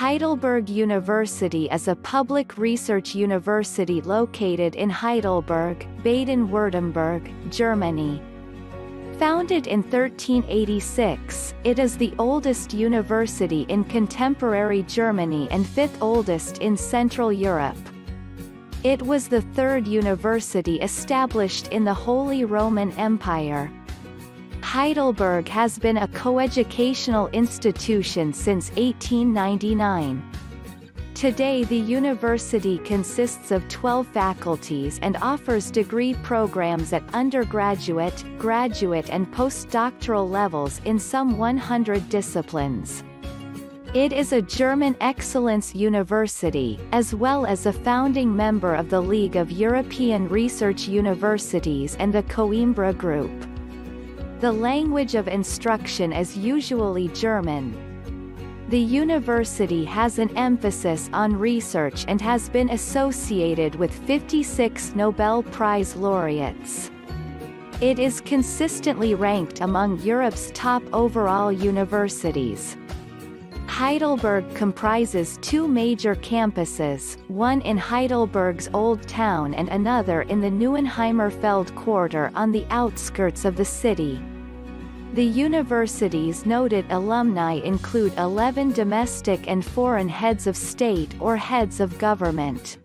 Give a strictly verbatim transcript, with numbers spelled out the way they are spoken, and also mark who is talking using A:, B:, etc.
A: Heidelberg University is a public research university located in Heidelberg, Baden-Württemberg, Germany. Founded in thirteen eighty-six, it is the oldest university in contemporary Germany and fifth oldest in Central Europe. It was the third university established in the Holy Roman Empire. Heidelberg has been a coeducational institution since eighteen ninety-nine. Today the university consists of twelve faculties and offers degree programs at undergraduate, graduate and postdoctoral levels in some one hundred disciplines. It is a German excellence university, as well as a founding member of the League of European Research Universities and the Coimbra Group. The language of instruction is usually German. The university has an emphasis on research and has been associated with fifty-six Nobel Prize laureates. It is consistently ranked among Europe's top overall universities. Heidelberg comprises two major campuses, one in Heidelberg's Old Town and another in the Neuenheimer-Feld quarter on the outskirts of the city. The university's noted alumni include eleven domestic and foreign heads of state or heads of government.